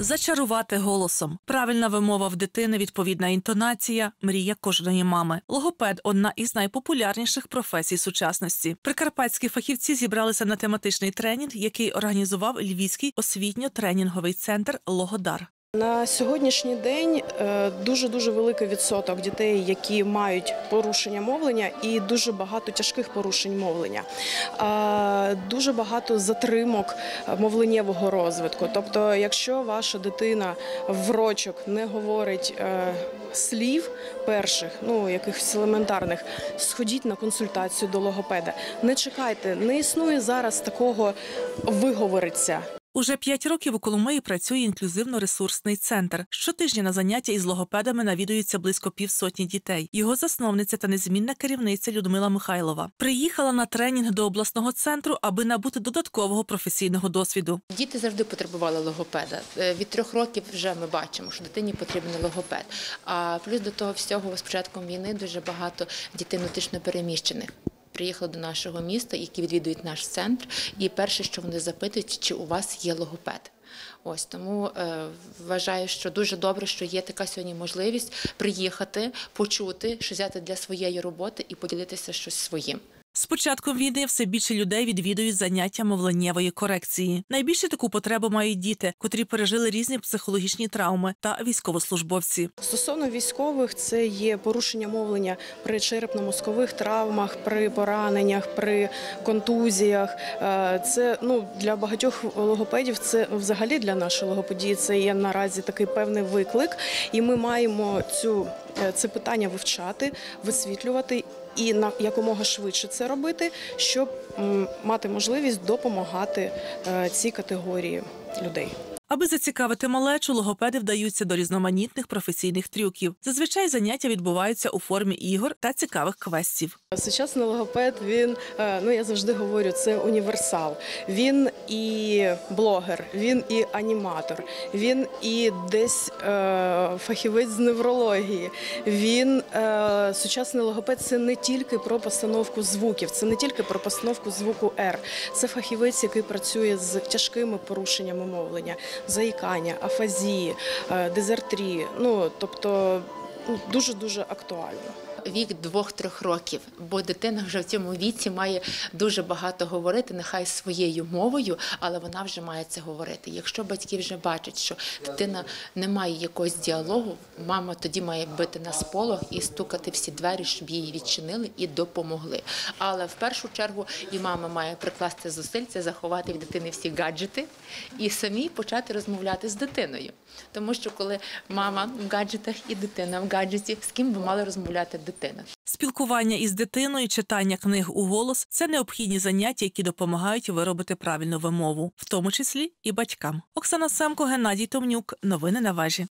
Зачарувати голосом. Правильна вимова в дитини, відповідна інтонація – мрія кожної мами. Логопед – одна із найпопулярніших професій сучасності. Прикарпатські фахівці зібралися на тематичний тренінг, який організував Львівський освітньо-тренінговий центр «Логодар». На сьогоднішній день дуже великий відсоток дітей, які мають порушення мовлення, і дуже багато тяжких порушень мовлення. Дуже багато затримок мовленнєвого розвитку. Тобто, якщо ваша дитина в рочок не говорить слів перших, якихось елементарних, сходіть на консультацію до логопеда. Не чекайте, не існує зараз такого «виговориться». Уже 5 років у Коломиї працює інклюзивно-ресурсний центр. Щотижня на заняття із логопедами навідуються близько півсотні дітей. Його засновниця та незмінна керівниця Людмила Михайлова приїхала на тренінг до обласного центру, аби набути додаткового професійного досвіду. Діти завжди потребували логопеда. Від 3 років вже ми бачимо, що дитині потрібен логопед. А плюс до того всього, з початком війни дуже багато дітей внутрішньо переміщених приїхали до нашого міста, які відвідують наш центр, і перше, що вони запитують, чи у вас є логопед. Тому вважаю, що дуже добре, що є така сьогодні можливість приїхати, почути, що взяти для своєї роботи і поділитися щось своїм. З початком війни все більше людей відвідують заняття мовленнєвої корекції. Найбільше таку потребу мають діти, котрі пережили різні психологічні травми, та військовослужбовці. Стосовно військових, це є порушення мовлення при черепно-мозкових травмах, при пораненнях, при контузіях. Це для багатьох логопедів, це взагалі для нашої логопедії, це є наразі такий певний виклик. І ми маємо це питання вивчати, висвітлювати і якомога швидше це робити, щоб мати можливість допомагати цій категорії людей. Аби зацікавити малечу, логопеди вдаються до різноманітних професійних трюків. Зазвичай заняття відбуваються у формі ігор та цікавих квестів. Сучасний логопед, він, я завжди говорю, це універсал. Він і блогер, він і аніматор, він і десь фахівець з неврології. Сучасний логопед – це не тільки про постановку звуків, це не тільки про постановку звуку «Р». Це фахівець, який працює з тяжкими порушеннями мовлення, заїкання, афазії, дизартрії, тобто дуже актуально. Вік 2-3 років, бо дитина вже в цьому віці має дуже багато говорити, нехай своєю мовою, але вона вже має це говорити. Якщо батьки вже бачать, що дитина не має якогось діалогу, мама тоді має бити на сполох і стукати всі двері, щоб її відчинили і допомогли. Але в першу чергу і мама має прикласти зусиль, це заховати в дитини всі гаджети і самі почати розмовляти з дитиною. Тому що коли мама в гаджетах і дитина в гаджеті, з ким би мала розмовляти дитина? Спілкування із дитиною, читання книг у голос – це необхідні заняття, які допомагають виробити правильну вимову, в тому числі і батькам. Оксана Семко, Геннадій Томнюк. Новини на вежі.